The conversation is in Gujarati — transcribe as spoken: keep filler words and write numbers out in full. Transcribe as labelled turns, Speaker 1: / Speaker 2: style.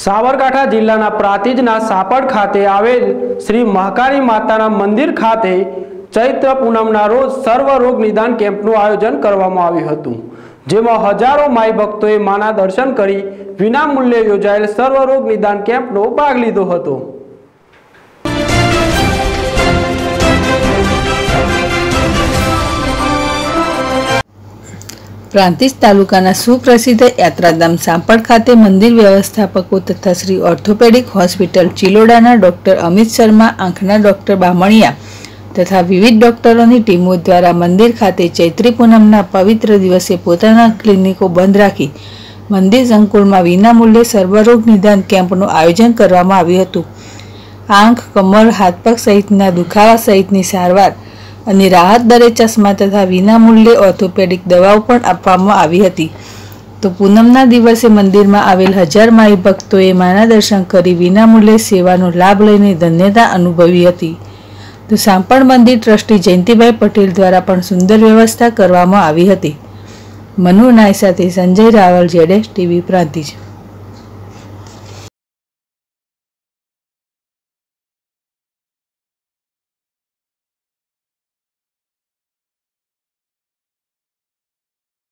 Speaker 1: સાબરકાંઠા જિલ્લાના પ્રાંતિજના સાપડ ખાતે આવેલ શ્રી મહાકાળી માતાના મંદિર ખાતે ચૈત્ર પૂનમના રોજ સર્વ રોગ નિદાન કેમ્પનું આયોજન કરવામાં આવ્યું હતું, જેમાં હજારો માઈ ભક્તોએ માના દર્શન કરી વિનામૂલ્યે યોજાયેલ સર્વ રોગ નિદાન કેમ્પનો ભાગ લીધો હતો।
Speaker 2: પ્રાંતિજ તાલુકાના સુપ્રસિદ્ધ યાત્રાધામ સાપડ ખાતે મંદિર વ્યવસ્થાપકો તથા શ્રી ઓર્થોપેડિક હોસ્પિટલ ચિલોડાના ડોક્ટર અમિત શર્મા, આંખના ડોક્ટર બામણિયા તથા વિવિધ ડોક્ટરોની ટીમો દ્વારા મંદિર ખાતે ચૈત્રી પૂનમના પવિત્ર દિવસે પોતાના ક્લિનિકો બંધ રાખી મંદિર સંકુલમાં વિનામૂલ્યે સર્વરોગ નિદાન કેમ્પનું આયોજન કરવામાં આવ્યું હતું। આંખ, કમર, હાથપગ સહિતના દુખાવા સહિતની સારવાર અને રાહત દરે ચશ્મા તથા વિનામૂલ્યે ઓર્થોપેડિક દવાઓ પણ આપવામાં આવી હતી। તો પૂનમના દિવસે મંદિરમાં આવેલ હજાર માઈ ભક્તોએ માના દર્શન કરી વિનામૂલ્યે સેવાનો લાભ લઈને ધન્યતા અનુભવી હતી। તો સાપડ મંદિર ટ્રસ્ટી જયંતિભાઈ પટેલ દ્વારા પણ સુંદર વ્યવસ્થા કરવામાં આવી હતી। મનુ નાય સાથે સંજય રાવલ, જેડેશ ટીવી, પ્રાંતિજ।